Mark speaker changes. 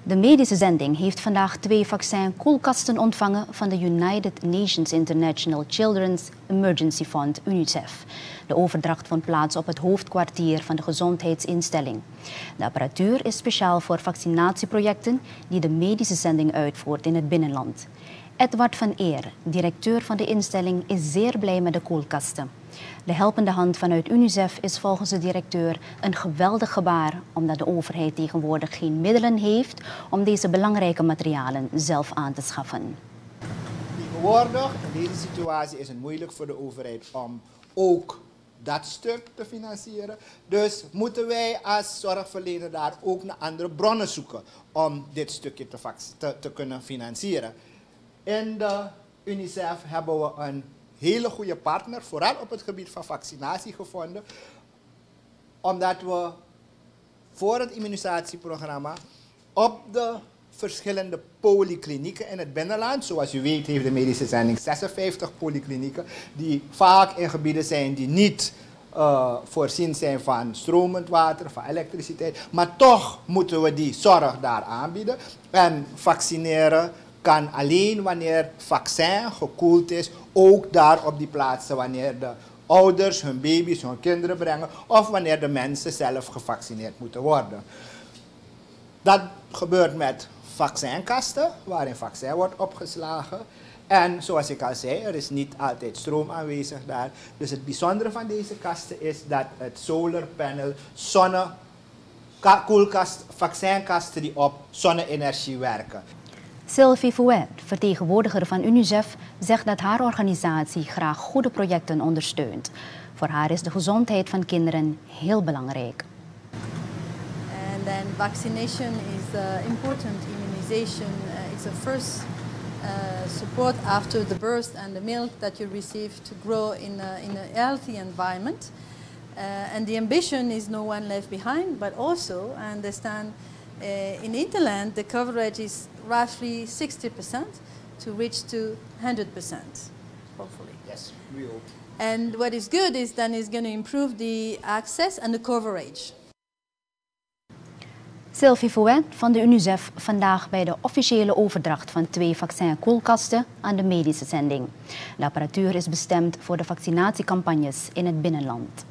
Speaker 1: De medische zending heeft vandaag 2 vaccinkoelkasten ontvangen van de United Nations International Children's Emergency Fund, UNICEF. De overdracht vond plaats op het hoofdkwartier van de gezondheidsinstelling. De apparatuur is speciaal voor vaccinatieprojecten die de medische zending uitvoert in het binnenland. Edward van Eer, directeur van de instelling, is zeer blij met de koelkasten. De helpende hand vanuit UNICEF is volgens de directeur een geweldig gebaar, omdat de overheid tegenwoordig geen middelen heeft om deze belangrijke materialen zelf aan te schaffen.
Speaker 2: Tegenwoordig, in deze situatie, is het moeilijk voor de overheid om ook dat stuk te financieren. Dus moeten wij als zorgverlener daar ook naar andere bronnen zoeken om dit stukje te kunnen financieren. In de UNICEF hebben we een hele goede partner, vooral op het gebied van vaccinatie, gevonden. Omdat we voor het immunisatieprogramma op de verschillende polyklinieken in het binnenland, zoals u weet heeft de medische zending 56 polyklinieken, die vaak in gebieden zijn die niet voorzien zijn van stromend water, van elektriciteit. Maar toch moeten we die zorg daar aanbieden. En vaccineren kan alleen wanneer het vaccin gekoeld is, ook daar op die plaatsen wanneer de ouders hun baby's, hun kinderen brengen of wanneer de mensen zelf gevaccineerd moeten worden. Dat gebeurt met vaccinkasten, waarin vaccin wordt opgeslagen. En zoals ik al zei, er is niet altijd stroom aanwezig daar. Dus het bijzondere van deze kasten is dat het solar panel vaccinkasten die op zonne-energie werken.
Speaker 1: Sylvie Fouet, vertegenwoordiger van UNICEF, zegt dat haar organisatie graag goede projecten ondersteunt. Voor haar is de gezondheid van kinderen heel belangrijk.
Speaker 3: And then vaccination is important. Immunization is the first support after the birth and the milk that you receive to grow in a healthy environment. And the ambition is no one left behind, but also I understand in Interland the coverage is roughly 60% to reach to 100%, hopefully.
Speaker 2: Yes, we hope.
Speaker 3: And what is good is then it's going to improve the access and the coverage.
Speaker 1: Sylvie Fouet van de UNICEF vandaag bij de officiële overdracht van 2 vaccinkoelkasten aan de medische zending. De apparatuur is bestemd voor de vaccinatiecampagnes in het binnenland.